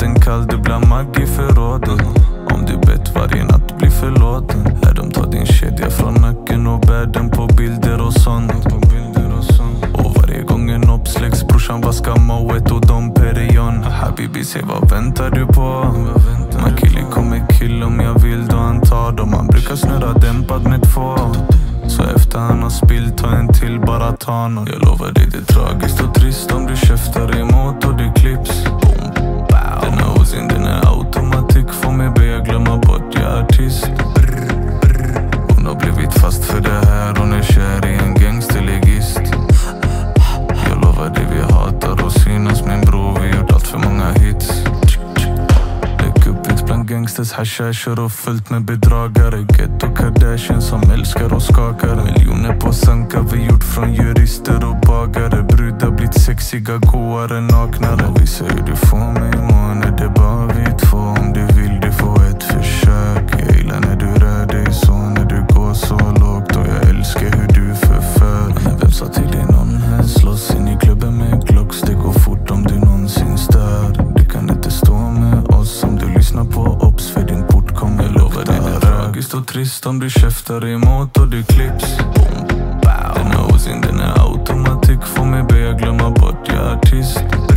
natten kall, du blir magg i förrådet. Om du bett varje natt blir förlåten. Här de tar din kedja från nacken och bär den på bilder och sånt. Och varje gång en uppsläcks, brorsan vaskar mauet och dom perion. Habibi, säg vad väntar du på? Man killi kommer kill om jag vill, då han tar dem. Man brukar snurra dämpad med 2. Så efter han har spillt, ta en till, bara ta någon. Jag lovar dig, det är tragiskt och trist om du käftar emot och det klipps. Den här osin, den är automatik, får mig be jag glömma bort jag är artist. Hon har blivit fast för det här, hon är kär i en gangsterlegist. Jag lovar dig, vi hatar att synas min bror, vi gjort allt för många hits. Lägg upp ett bland gangsters, hashasher och fullt med bedragare. Ghetto Kardashian som älskar och skakar. Miljoner på sanka, vi gjort från jurister och bagare. Brudar blivit sexiga, goare, naknare. Och visa hur du får mig måne, det är bara vi två. Om du vill, du får ett försök. Jag gillar när du rör dig så, när du går så lågt. Och jag älskar hur du förför. Men vem sa till dig någon här slåss in i klubben med Glocks? Det går fort om du någonsin stör. Du kan inte stå med oss om du lyssnar på ops, för din port kommer lukta. Det är tragiskt och trist om du käftar emot och du klipps. Den här osin, den är automatik, får mig be jag glömma bort jag är artist.